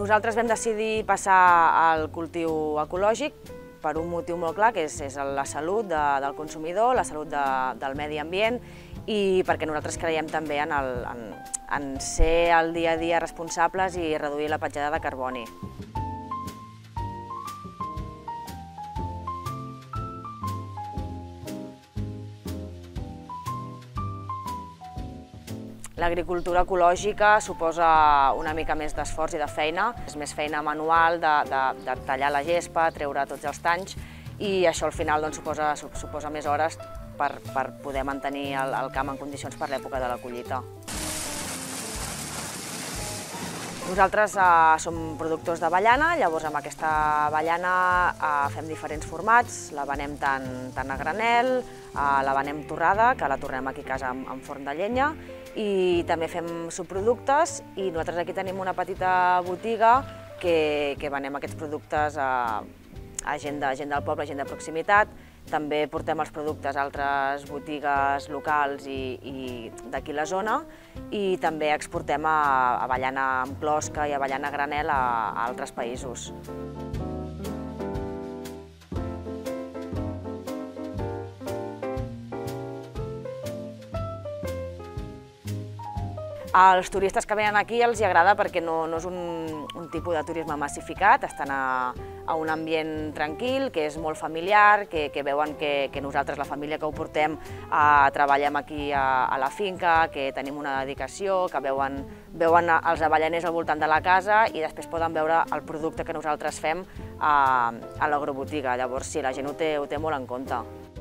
Nosaltres vam decidir passar al cultiu ecològic per un motiu molt clar, que és la salut del consumidor, la salut del medi ambient i perquè nosaltres creiem també en ser el dia a dia responsables i reduir la petjada de carboni. L'agricultura ecològica suposa una mica més d'esforç i de feina. És més feina manual de tallar la gespa, treure tots els tanys i això al final suposa més hores per poder mantenir el camp en condicions per l'època de la collita. Nosaltres som productors d'avellana, llavors amb aquesta avellana fem diferents formats, la venem tant a granel, la venem torrada, que la tornem aquí a casa en forn de llenya, i també fem subproductes i nosaltres aquí tenim una petita botiga que venem aquests productes a gent del poble, gent de proximitat. També portem els productes a altres botigues locals i d'aquí la zona i també exportem avellana amb closca i avellana a granel a altres països. Als turistes que venen aquí els agrada perquè no és un tipus de turisme massificat, estan a un ambient tranquil, que és molt familiar, que veuen que nosaltres, la família que ho portem, treballem aquí a la finca, que tenim una dedicació, que veuen els avellaners al voltant de la casa i després poden veure el producte que nosaltres fem a l'agrobotiga. Llavors sí, la gent ho té molt en compte.